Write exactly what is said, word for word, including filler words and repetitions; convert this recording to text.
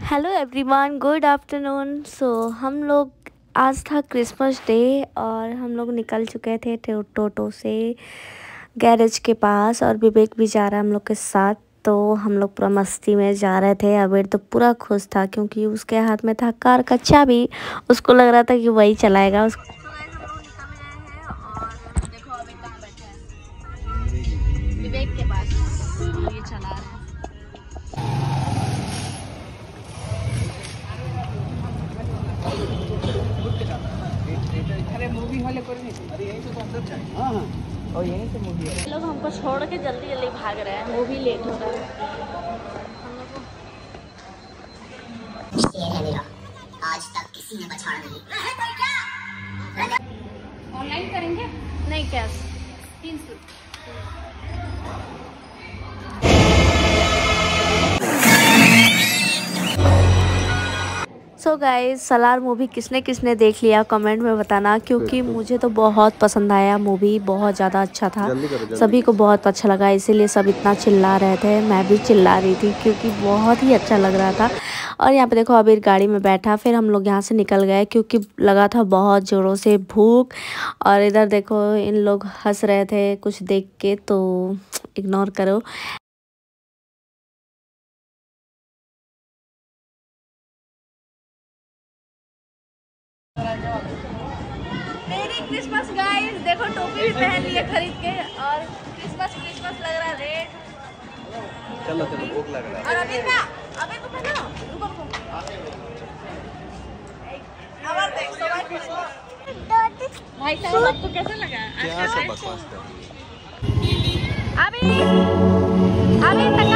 Hello everyone, good afternoon. So हम लोग आज था क्रिसमस डे और हम लोग निकल चुके थे टोटो से गैरेज के पास और विवेक भी जा रहा है हम लोग के साथ। तो हम लोग पूरा मस्ती में जा रहे थे। अबीर तो पूरा खुश था क्योंकि उसके हाथ में था कार का चाबी। उसको लग रहा था कि वही चलाएगा उसको। विवेक के पास ये चला रहे हैं। अरे मूवी हॉल पर नहीं, अरे यहीं से तो अंदर जाए। हाँ हाँ, और यहीं से मूवी है। लोग हमको छोड़ के जल्दी जल्दी भाग रहे हैं, मूवी लेट हो रहा है। आज तक किसी ने बछाड़ा नहीं। ऑनलाइन करेंगे? नहीं, कैश तीन सौ। सो गाइस, सलार मूवी किसने किसने देख लिया कमेंट में बताना, क्योंकि मुझे तो बहुत पसंद आया। मूवी बहुत ज़्यादा अच्छा था, सभी को बहुत अच्छा लगा, इसीलिए सब इतना चिल्ला रहे थे। मैं भी चिल्ला रही थी क्योंकि बहुत ही अच्छा लग रहा था। और यहाँ पे देखो अबीर गाड़ी में बैठा, फिर हम लोग यहाँ से निकल गए क्योंकि लगा था बहुत ज़ोरों से भूख। और इधर देखो इन लोग हंस रहे थे कुछ देख के, तो इग्नोर करो। मेरी क्रिसमस गाइस, देखो टोपी भी पहन लिया खरीद के और क्रिसमस क्रिसमस लग रहा है। रेड चलो चलो, भूख लग रहा है। और अभी ना अबे तो पहनो, रुको रुको। और देख सो भाई साहब, आपको कैसा लगा? क्या सब बकवास कर रही है? अभी अभी तक